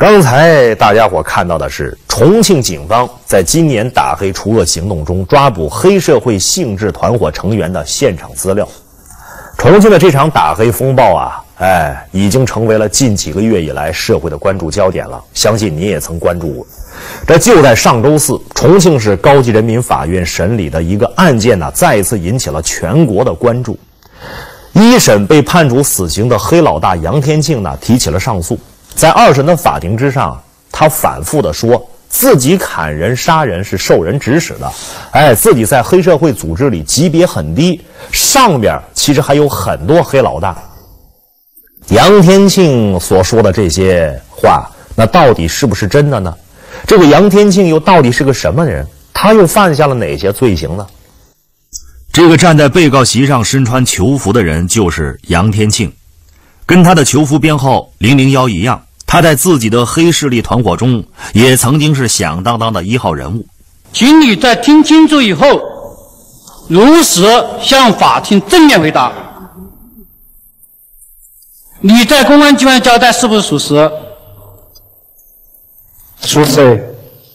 刚才大家伙看到的是重庆警方在今年打黑除恶行动中抓捕黑社会性质团伙成员的现场资料。重庆的这场打黑风暴啊，已经成为了近几个月以来社会的关注焦点了。相信你也曾关注过。这就在上周四，重庆市高级人民法院审理的一个案件呢，再一次引起了全国的关注。一审被判处死刑的黑老大杨天庆呢，提起了上诉。在二审的法庭之上，他反复地说自己砍人杀人是受人指使的，自己在黑社会组织里级别很低，上边其实还有很多黑老大。杨天庆所说的这些话，那到底是不是真的呢？这个杨天庆又到底是个什么人？他又犯下了哪些罪行呢？ 这个站在被告席上身穿囚服的人就是杨天庆，跟他的囚服编号001一样，他在自己的黑势力团伙中也曾经是响当当的一号人物。 请你在听清楚以后，如实向法庭正面回答。你在公安机关交代是不是属实？ 属实。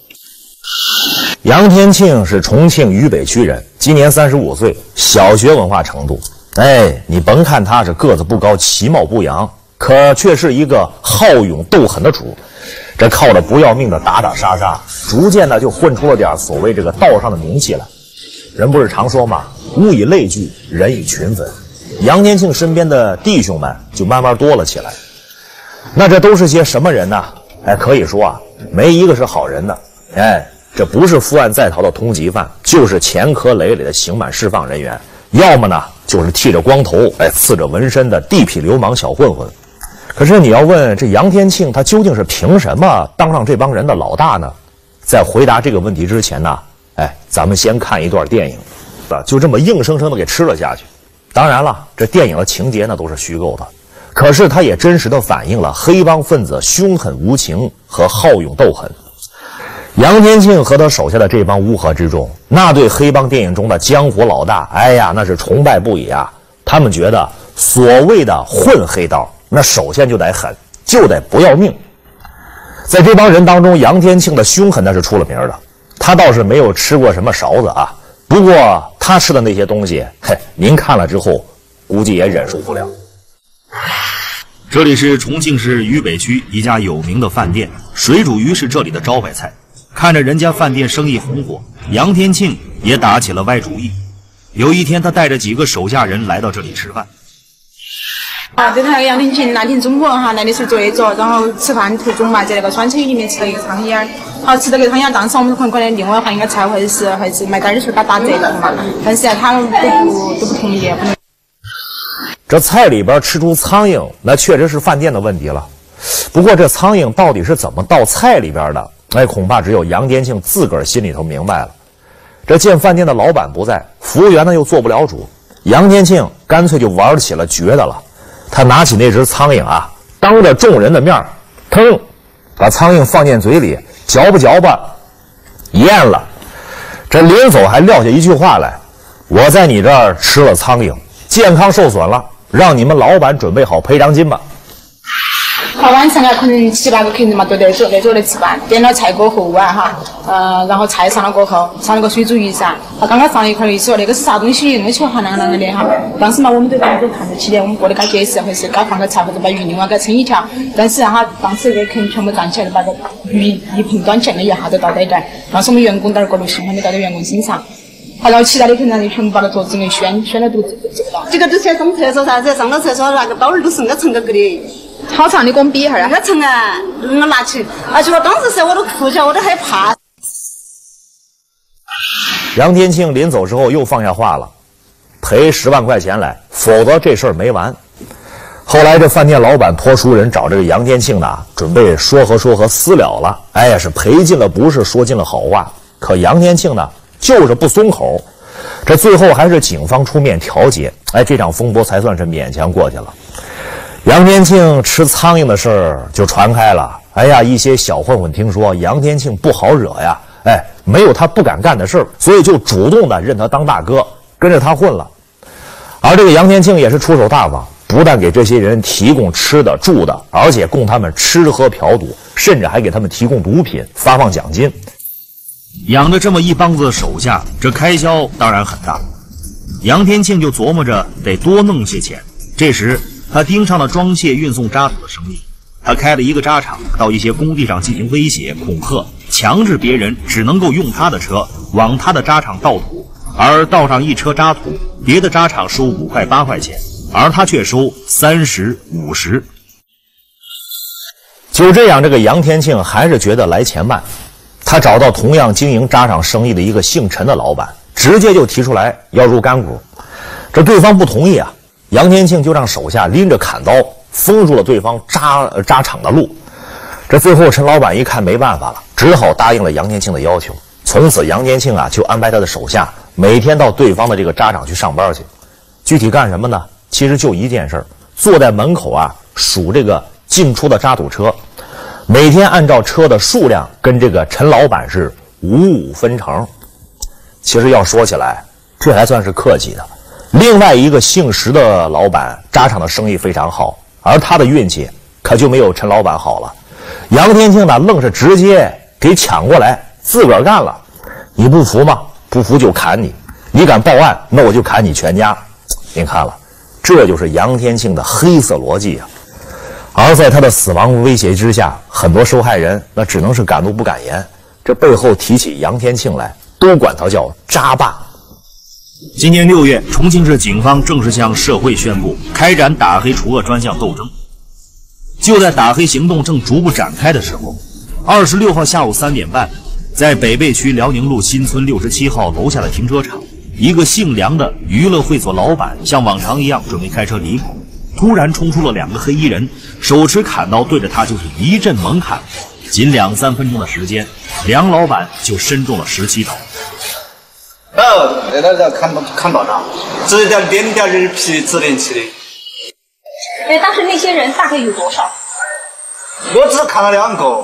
杨天庆是重庆渝北区人，今年35岁，小学文化程度。你甭看他是个子不高，其貌不扬，可却是一个好勇斗狠的主。这靠着不要命的打打杀杀，逐渐的就混出了点所谓这个道上的名气来。人不是常说嘛，物以类聚，人以群分。杨天庆身边的弟兄们就慢慢多了起来。那这都是些什么人呢？可以说啊，没一个是好人的。这不是负案在逃的通缉犯，就是前科累累的刑满释放人员，要么呢就是剃着光头，刺着纹身的地痞流氓小混混。可是你要问这杨天庆他究竟是凭什么当上这帮人的老大呢？在回答这个问题之前呢，咱们先看一段电影，就这么硬生生的给吃了下去。当然了，这电影的情节呢都是虚构的，可是它也真实的反映了黑帮分子凶狠无情和好勇斗狠。杨天庆和他手下的这帮乌合之众，那对黑帮电影中的江湖老大，那是崇拜不已啊！他们觉得所谓的混黑道，那首先就得狠，就得不要命。在这帮人当中，杨天庆的凶狠那是出了名的。他倒是没有吃过什么勺子啊，不过他吃的那些东西，您看了之后，估计也忍受不了。 这里是重庆市渝北区一家有名的饭店，水煮鱼是这里的招牌菜。看着人家饭店生意红火，杨天庆也打起了歪主意。有一天，他带着几个手下人来到这里吃饭。 这台杨天庆那天中午来的时候坐着，然后吃饭途中嘛，在那个酸菜鱼里面吃了一个苍蝇儿。好，吃了个苍蝇，当时我们可能另外换一个菜，或者是卖点儿的时候打折的嘛。但是他都不同意。 这菜里边吃出苍蝇，那确实是饭店的问题了。不过这苍蝇到底是怎么到菜里边的？恐怕只有杨天庆自个儿心里头明白了。这见饭店的老板不在，服务员呢又做不了主，杨天庆干脆就玩起了绝的了。他拿起那只苍蝇啊，当着众人的面，腾，把苍蝇放进嘴里，嚼吧，咽了。这临走还撂下一句话来：我在你这儿吃了苍蝇，健康受损了，让你们老板准备好赔偿金吧。 好，晚上可能7、8个客人嘛都在坐来吃饭，点了菜过后然后菜上了过后，上了个水煮鱼噻。他刚刚上了一块鱼，说那个是啥东西，那个球哈啷啷的哈。当时嘛，我们都看得起的，我们过来给他解释，或是给他放个菜，或者把鱼另外给他称一条。但是当时那个客人全部站起来，把这鱼一盆端起来，一下都倒在这儿。当时我们员工在那儿过路心还没到到员工身上。然后其他的客人就全部把那桌子给掀了肚子走了。 这个都去上厕所啥子？上了厕所那个刀儿都是那成个的。 好长，你给我们比一下啊！ 那成啊，我拿起，就说当时时我都哭起来，我都害怕。 杨天庆临走之后又放下话了，赔10万块钱来，否则这事儿没完。后来这饭店老板托熟人找这个杨天庆呢，准备说和私了了。是赔尽了不是，说尽了好话。可杨天庆呢，就是不松口。这最后还是警方出面调解，这场风波才算是勉强过去了。杨天庆吃苍蝇的事儿就传开了。一些小混混听说杨天庆不好惹呀，没有他不敢干的事儿，所以就主动的认他当大哥，跟着他混了。而这个杨天庆也是出手大方， 不但给这些人提供吃的住的，而且供他们吃喝嫖赌，甚至还给他们提供毒品，发放奖金。 养着这么一帮子手下，这开销当然很大。杨天庆就琢磨着得多弄些钱。这时他盯上了装卸运送渣土的生意。他开了一个渣厂，到一些工地上进行威胁、恐吓，强制别人只能够用他的车往他的渣厂倒土，而倒上一车渣土，别的渣厂收5块8块钱，而他却收30、50。 就这样，这个杨天庆还是觉得来钱慢。他找到同样经营渣厂生意的一个姓陈的老板，直接就提出来要入干股。这对方不同意啊，杨天庆就让手下拎着砍刀封住了对方渣厂的路。这最后陈老板一看没办法了，只好答应了杨天庆的要求。从此杨天庆啊就安排他的手下每天到对方的这个渣厂去上班去。具体干什么呢？其实就一件事儿，坐在门口啊数这个进出的渣土车，每天按照车的数量跟这个陈老板是5-5分成。其实要说起来，这还算是客气的。另外一个姓石的老板，渣厂的生意非常好，而他的运气可就没有陈老板好了。杨天庆呢，愣是直接给抢过来，自个儿干了。你不服吗？不服就砍你。你敢报案，那我就砍你全家。您看了，这就是杨天庆的黑色逻辑啊。而在他的死亡威胁之下，很多受害人那只能是敢怒不敢言。这背后提起杨天庆来，都管他叫渣霸。 今年6月，重庆市警方正式向社会宣布开展打黑除恶专项斗争。就在打黑行动正逐步展开的时候，26号下午3点半，在北碚区辽宁路新村67号楼下的停车场，一个姓梁的娱乐会所老板像往常一样准备开车离开，突然冲出了2个黑衣人，手持砍刀对着他就是一阵猛砍。仅2-3分钟的时间，梁老板就身中了17刀。 那个砍到哪？指点点点儿皮指点起的。 当时那些人大概有多少？ 我只看了2个。 哦。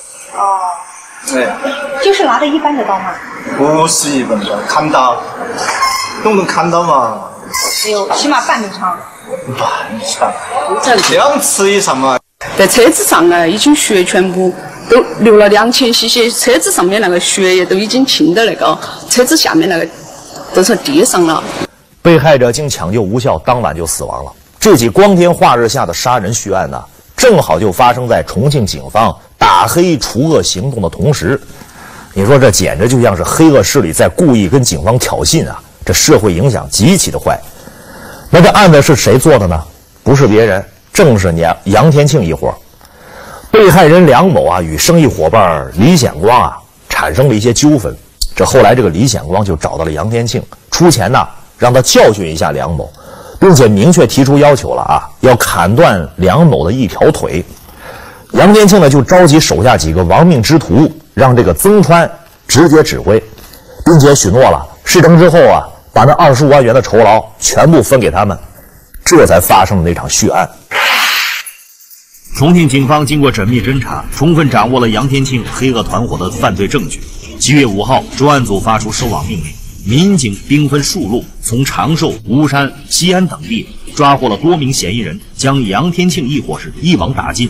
就是拿的一般的刀吗？ 不是一般的刀，砍刀，懂不懂砍刀嘛？ 有，起码半米长。 半米长，2次以上嘛。 在车子上啊，已经血全部都流了2000cc，车子上面那个血液都已经浸到那个车子下面那个都是地上了。 被害者经抢救无效，当晚就死亡了。这起光天化日下的杀人血案呢，正好就发生在重庆警方打黑除恶行动的同时。你说这简直就像是黑恶势力在故意跟警方挑衅啊！这社会影响极其的坏。那这案子是谁做的呢？不是别人，正是杨天庆一伙。被害人梁某啊与生意伙伴李显光啊产生了一些纠纷。这后来这个李显光就找到了杨天庆，出钱呢让他教训一下梁某，并且明确提出要求了啊，要砍断梁某的一条腿。杨天庆呢就召集手下几个亡命之徒，让这个曾川直接指挥，并且许诺了事成之后啊，把那25万元的酬劳全部分给他们。这才发生了那场血案。 重庆警方经过缜密侦查，充分掌握了杨天庆黑恶团伙的犯罪证据。7月5号，专案组发出收网命令，民警兵分数路，从长寿、巫山、西安等地抓获了多名嫌疑人，将杨天庆一伙是一网打尽。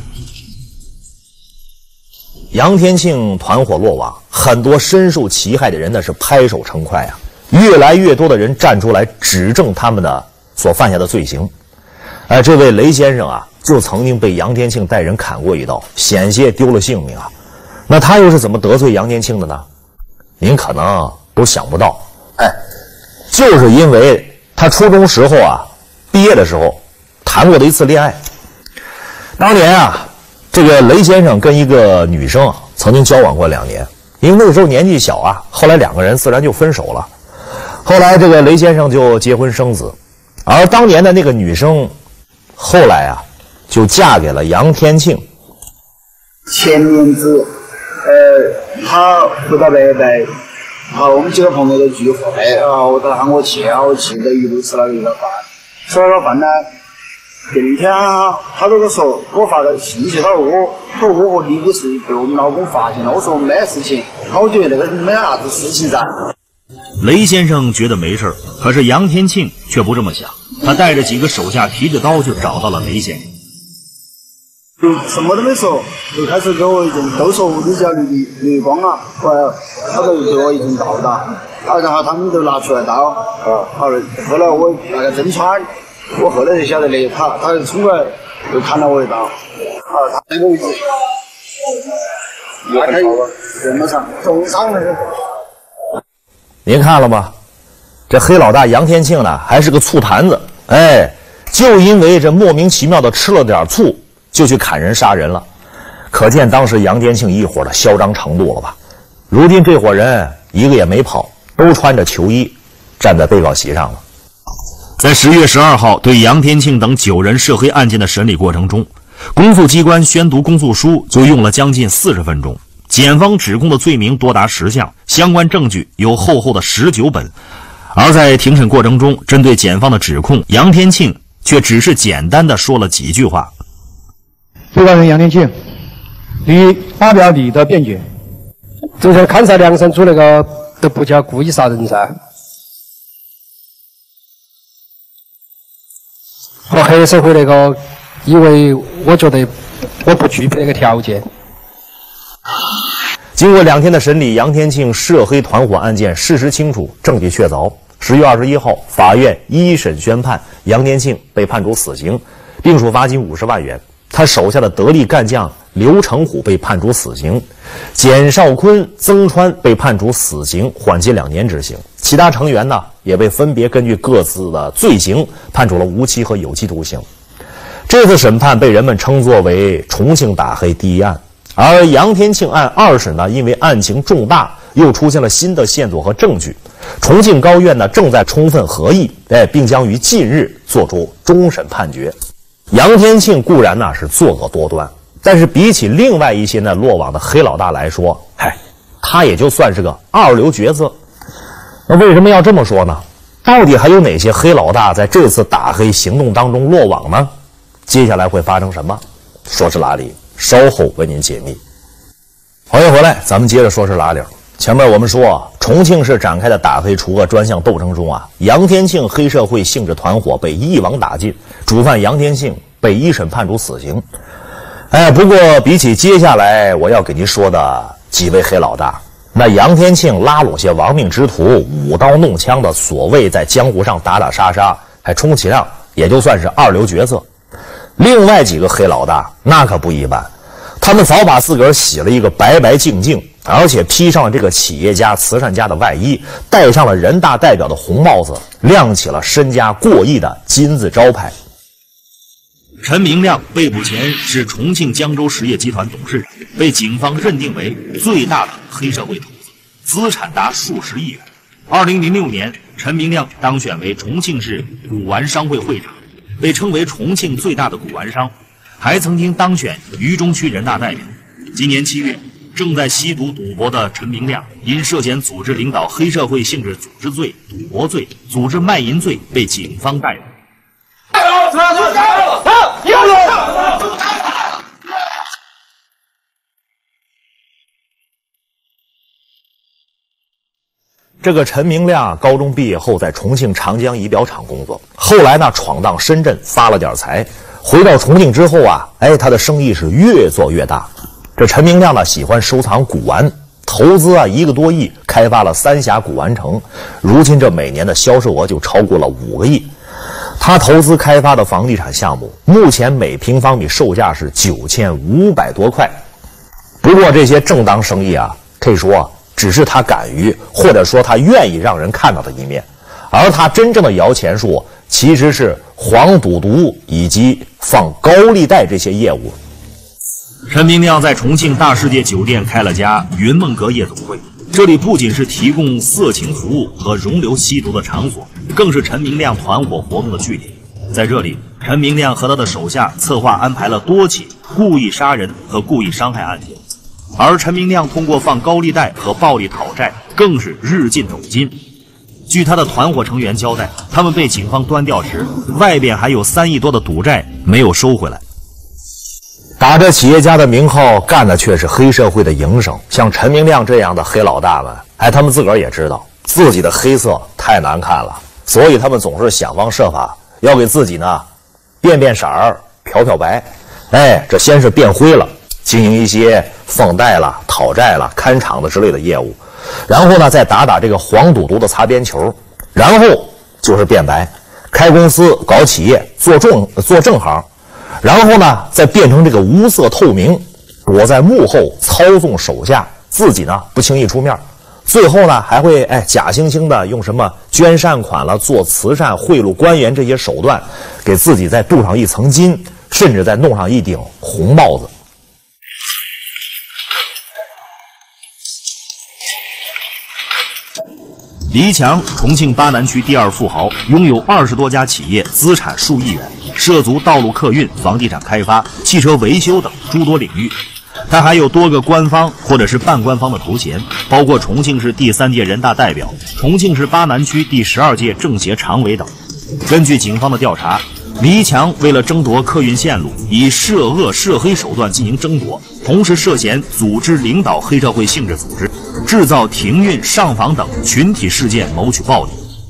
杨天庆团伙落网，很多深受其害的人呢是拍手称快啊！越来越多的人站出来指证他们的所犯下的罪行。这位雷先生啊，就曾经被杨天庆带人砍过一刀，险些丢了性命啊。那他又是怎么得罪杨天庆的呢？您可能都想不到，就是因为他初中时候啊，毕业的时候谈过的一次恋爱。当年啊，这个雷先生跟一个女生曾经交往过2年，因为那个时候年纪小啊，后来2个人自然就分手了。后来这个雷先生就结婚生子，而当年的那个女生后来啊就嫁给了杨天庆。 前年子他回到北碚，我们几个朋友都聚会，我都喊我去，我去在一路吃了一个饭，吃了个饭呢，第二天他跟我说，我发个信息，他说我和你的事被我们老公发现了，我说没事情，我觉得那个没啥子事情噻。 雷先生觉得没事，可是杨天庆却不这么想。 他带着几个手下提着刀就找到了雷先生。 什么都没说，就开始给我都说你叫绿光啊，他都对我一阵倒打，然后他们都拿出来刀，好了，后来我那个真穿，我后来才晓得的，他就冲过来又砍了我一刀，他那个位置，他人都上重伤了。 您看了吗？这黑老大杨天庆呢，还是个醋坛子，哎，就因为这莫名其妙的吃了点醋，就去砍人杀人了，可见当时杨天庆一伙的嚣张程度了吧？如今这伙人一个也没跑，都穿着囚衣，站在被告席上了。 在10月12号对杨天庆等9人涉黑案件的审理过程中，公诉机关宣读公诉书就用了将近40分钟，检方指控的罪名多达10项，相关证据有厚厚的19本。而在庭审过程中，针对检方的指控，杨天庆却只是简单的说了几句话。 被告人杨天庆，你发表你的辩解。昨天勘查梁山组那个都不叫故意杀人噻，和黑社会那个，因为我觉得我不具备那个条件。 经过2天的审理，杨天庆涉黑团伙案件事实清楚，证据确凿。10月21号，法院一审宣判杨天庆被判处死刑，并处罚金50万元。他手下的得力干将刘成虎被判处死刑，简少坤、曾川被判处死刑，缓期2年执行。其他成员呢，也被分别根据各自的罪行判处了无期和有期徒刑。这次审判被人们称作为重庆打黑第一案。而杨天庆案2审呢，因为案情重大，又出现了新的线索和证据，重庆高院呢正在充分合议，并将于近日作出终审判决。杨天庆固然呢是作恶多端，但是比起另外一些呢落网的黑老大来说，他也就算是个2流角色。那为什么要这么说呢？到底还有哪些黑老大在这次打黑行动当中落网呢？接下来会发生什么？说是哪里？稍后为您解密。欢迎回来，咱们接着说是哪里。前面我们说，重庆市展开的打黑除恶专项斗争中啊，杨天庆黑社会性质团伙被一网打尽，主犯杨天庆被一审判处死刑。不过比起接下来我要给您说的几位黑老大，那杨天庆拉拢些亡命之徒，舞刀弄枪的所谓在江湖上打打杀杀，还充其量也就算是2流角色。另外几个黑老大那可不一般，他们早把自个儿洗了一个白白净净，而且披上了这个企业家慈善家的外衣，戴上了人大代表的红帽子，亮起了身家过亿的金字招牌。 陈明亮被捕前是重庆江州实业集团董事长，被警方认定为最大的黑社会头子，资产达数十亿元。2006年，陈明亮当选为重庆市古玩商会会长，被称为重庆最大的古玩商，还曾经当选渝中区人大代表。今年7月，正在吸毒赌博的陈明亮因涉嫌组织领导黑社会性质组织罪、赌博罪、组织卖淫罪被警方逮捕。 这个陈明亮高中毕业后在重庆长江仪表厂工作，后来呢闯荡深圳发了点财，回到重庆之后啊，他的生意是越做越大。这陈明亮呢喜欢收藏古玩，投资1个多亿开发了三峡古玩城，如今这每年的销售额就超过了5个亿。他投资开发的房地产项目，目前每平方米售价是9500多块。不过这些正当生意啊，可以说只是他敢于或者说他愿意让人看到的一面，而他真正的摇钱树其实是黄赌毒以及放高利贷这些业务。 陈明亮在重庆大世界酒店开了家云梦阁夜总会，这里不仅是提供色情服务和容留吸毒的场所，更是陈明亮团伙活动的据点。在这里，陈明亮和他的手下策划安排了多起故意杀人和故意伤害案件，而陈明亮通过放高利贷和暴力讨债，更是日进斗金。据他的团伙成员交代，他们被警方端调时，外边还有3亿多的赌债没有收回来。 打着企业家的名号，干的却是黑社会的营生。像陈明亮这样的黑老大们，他们自个儿也知道自己的黑色太难看了，所以他们总是想方设法要给自己呢变色儿、漂白。哎，这先是变灰了，经营一些放贷了、讨债了、看场子之类的业务，然后呢再打这个黄赌毒的擦边球，然后就是变白，开公司、搞企业、做正行，然后呢再变成这个无色透明，躲在幕后操纵手下，自己呢不轻易出面。最后呢，还会假惺惺的用什么捐善款了、做慈善、贿赂官员这些手段，给自己再镀上一层金，甚至再弄上一顶红帽子。 黎强，重庆巴南区第2富豪，拥有20多家企业，资产数亿元，涉足道路客运、房地产开发、汽车维修等诸多领域。他还有多个官方或者是半官方的头衔，包括重庆市第3届人大代表、重庆市巴南区第12届政协常委等。根据警方的调查，黎强为了争夺客运线路，以涉恶涉黑手段进行争夺，同时涉嫌组织领导黑社会性质组织，制造停运、上访等群体事件，谋取暴利。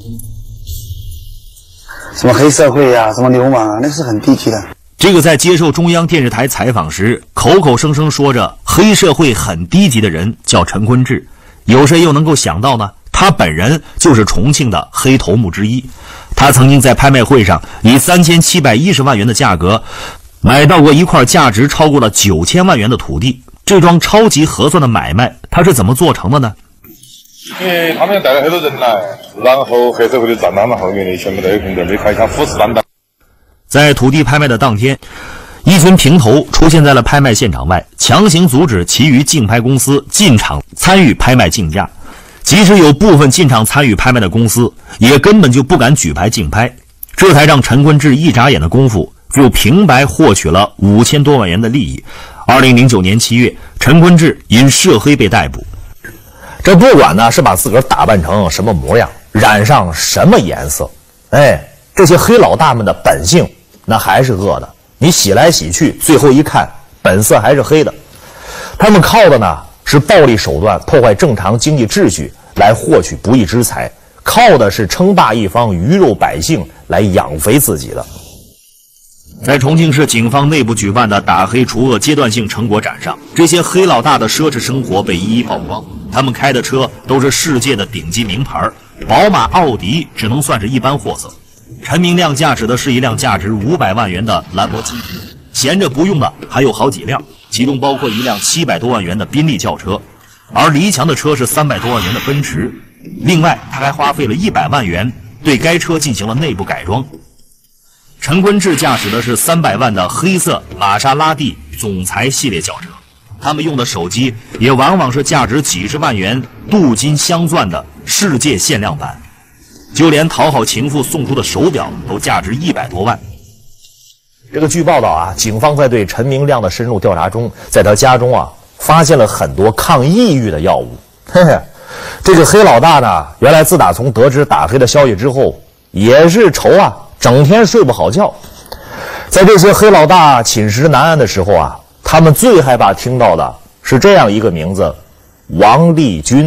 什么黑社会呀、什么流氓啊，那是很低级的。 这个在接受中央电视台采访时，口口声声说着黑社会很低级的人叫陈坤志，有谁又能够想到呢？他本人就是重庆的黑头目之一。他曾经在拍卖会上以3710万元的价格买到过一块价值超过了9000万元的土地。这桩超级合算的买卖，他是怎么做成的呢？ 因为他们带了很多人来，然后黑社会的站到了后面的，全部都有空调，没开枪虎视眈眈。 在土地拍卖的当天，一群平头出现在了拍卖现场外，强行阻止其余竞拍公司进场参与拍卖竞价。即使有部分进场参与拍卖的公司，也根本就不敢举牌竞拍。这才让陈坤志一眨眼的功夫就平白获取了5000多万元的利益。2009年7月，陈坤志因涉黑被逮捕。 这不管呢是把自个儿打扮成什么模样，染上什么颜色，这些黑老大们的本性那还是恶的。你洗来洗去，最后一看，本色还是黑的。他们靠的呢是暴力手段破坏正常经济秩序来获取不义之财，靠的是称霸一方鱼肉百姓来养肥自己的。 在重庆市警方内部举办的打黑除恶阶段性成果展上，这些黑老大的奢侈生活被一一曝光。他们开的车都是世界的顶级名牌，宝马、奥迪只能算是一般货色。陈明亮驾驶的是一辆价值500万元的兰博基尼，闲着不用的还有好几辆，其中包括一辆700多万元的宾利轿车，而黎强的车是300多万元的奔驰。另外，他还花费了100万元对该车进行了内部改装。陈坤志驾驶的是300万的黑色玛莎拉蒂总裁系列轿车，他们用的手机也往往是价值几十万元镀金镶钻的世界限量版，就连讨好情妇送出的手表都价值100多万。 这个据报道啊，警方在对陈明亮的深入调查中，在他家中啊发现了很多抗抑郁的药物。这个黑老大呢，原来自打从得知打黑的消息之后，也是愁啊，整天睡不好觉。在这些黑老大寝食难安的时候啊，他们最害怕听到的是这样一个名字：王立军。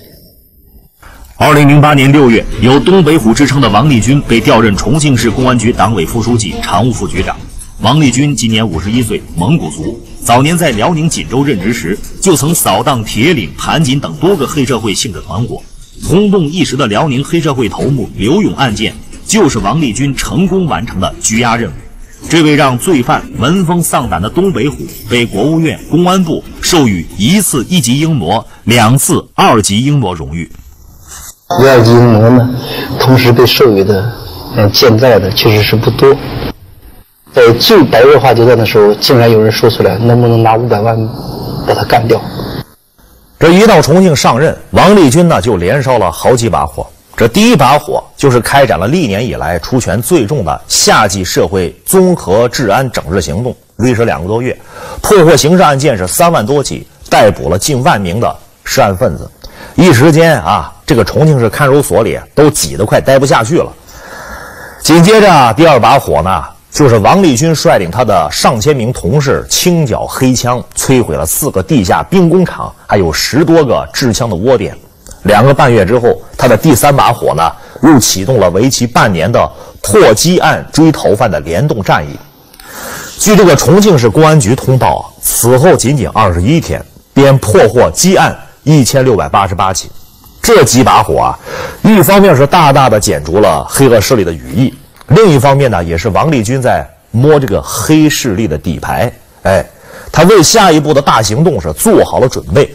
2008年6月，有东北虎之称的王立军被调任重庆市公安局党委副书记、常务副局长。王立军今年51岁，蒙古族。早年在辽宁锦州任职时，就曾扫荡铁岭、盘锦等多个黑社会性质团伙。轰动一时的辽宁黑社会头目刘勇案件，就是王立军成功完成的拘押任务。这位让罪犯闻风丧胆的东北虎，被国务院、公安部授予1次1级英模、2次2级英模荣誉。 2级英模呢，同时被授予的、健在的确实是不多。在最白热化阶段的时候，竟然有人说出来，能不能拿500万把他干掉？ 这一到重庆上任，王立军呢就连烧了好几把火。这第一把火就是开展了历年以来出拳最重的夏季社会综合治安整治行动，历时2个多月，破获刑事案件是3万多起，逮捕了近10000名的涉案分子。一时间啊，这个重庆市看守所里都挤得快待不下去了。紧接着第二把火呢，就是王立军率领他的上千名同事清剿黑枪，摧毁了4个地下兵工厂，还有10多个制枪的窝点。2个半月之后，他的第3把火呢， 又启动了为期半年的破积案追逃犯的联动战役。据这个重庆市公安局通报啊，此后仅仅21天，便破获积案1688起。这几把火啊，一方面是大大的剪除了黑恶势力的羽翼，另一方面呢，也是王立军在摸这个黑势力的底牌。哎，他为下一步的大行动是做好了准备。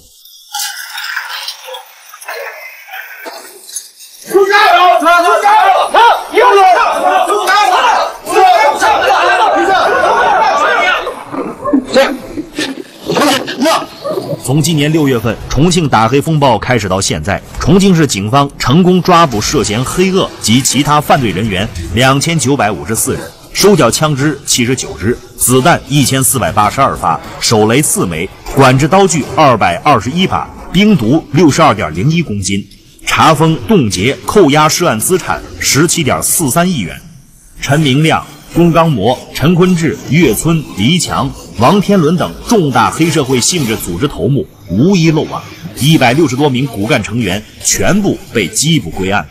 从今年6月份重庆打黑风暴开始到现在，重庆市警方成功抓捕涉嫌黑恶及其他犯罪人员2954人，收缴枪支79支，子弹1482发，手雷4枚，管制刀具221把，冰毒62.01公斤，查封、冻结、扣押涉案资产17.43亿元。陈明亮、龚刚模、陈坤志、岳村、黎强、王天伦等重大黑社会性质组织头目无一漏网，160多名骨干成员全部被缉捕归案。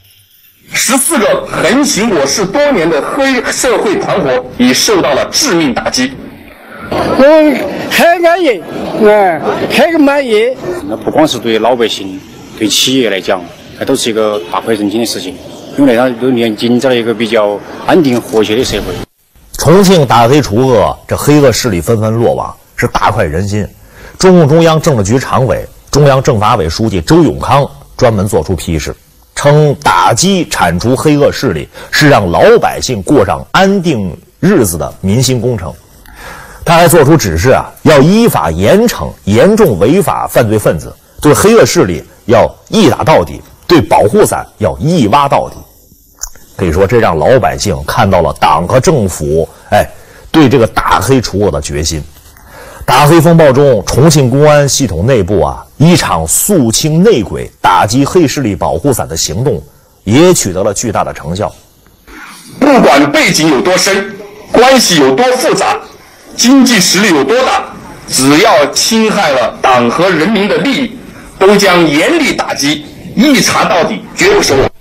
14个横行我市多年的黑社会团伙已受到了致命打击。 我很安逸，很满意。 那不光是对老百姓，对企业来讲，那都是一个大快人心的事情。因为它都营造了一个比较安定和谐的社会。 重庆打黑除恶，这黑恶势力纷纷落网，是大快人心。中共中央政治局常委、中央政法委书记周永康专门作出批示，称打击铲除黑恶势力是让老百姓过上安定日子的民心工程。他还作出指示啊，要依法严惩严重违法犯罪分子，对黑恶势力要一打到底，对保护伞要一挖到底。可以说，这让老百姓看到了党和政府对这个打黑除恶的决心。打黑风暴中，重庆公安系统内部啊，一场肃清内鬼、打击黑势力保护伞的行动，也取得了巨大的成效。 不管背景有多深，关系有多复杂，经济实力有多大，只要侵害了党和人民的利益，都将严厉打击，一查到底，绝不手软。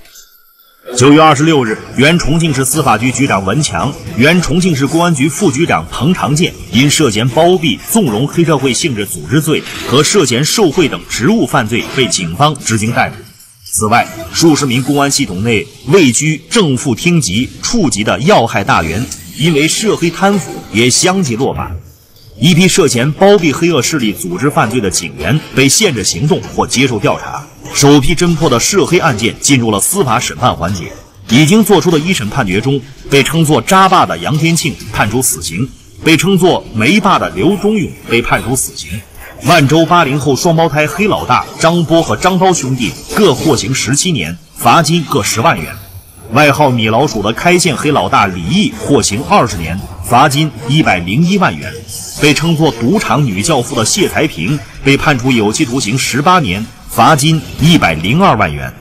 9月26日，原重庆市司法局局长文强、原重庆市公安局副局长彭长建因涉嫌包庇、纵容黑社会性质组织罪和涉嫌受贿等职务犯罪被警方执行逮捕。此外，数十名公安系统内位居正副厅级、处级的要害大员，因为涉黑贪腐也相继落马。一批涉嫌包庇黑恶势力组织犯罪的警员被限制行动或接受调查。首批侦破的涉黑案件进入了司法审判环节，已经作出的一审判决中，被称作渣霸的杨天庆判处死刑，被称作煤霸的刘忠勇被判处死刑。万州80后双胞胎黑老大张波和张涛兄弟各获刑17年，罚金各10万元。外号米老鼠的开县黑老大李毅获刑20年，罚金101万元。被称作赌场女教父的谢才平被判处有期徒刑18年，罚金102万元。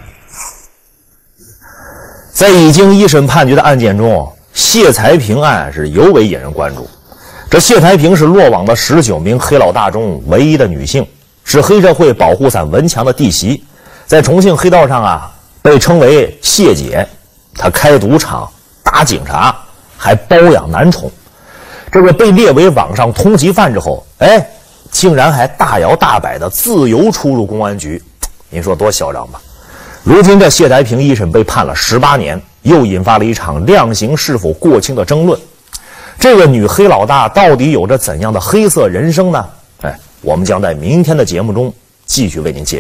在已经一审判决的案件中，谢才平案是尤为引人关注。这谢才平是落网的19名黑老大中唯一的女性，是黑社会保护伞文强的弟媳，在重庆黑道上啊被称为谢姐。她开赌场、打警察，还包养男宠。这个被列为网上通缉犯之后，竟然还大摇大摆的自由出入公安局，您说多嚣张吧？如今这谢才平一审被判了18年，又引发了一场量刑是否过轻的争论。这个女黑老大到底有着怎样的黑色人生呢？我们将在明天的节目中继续为您揭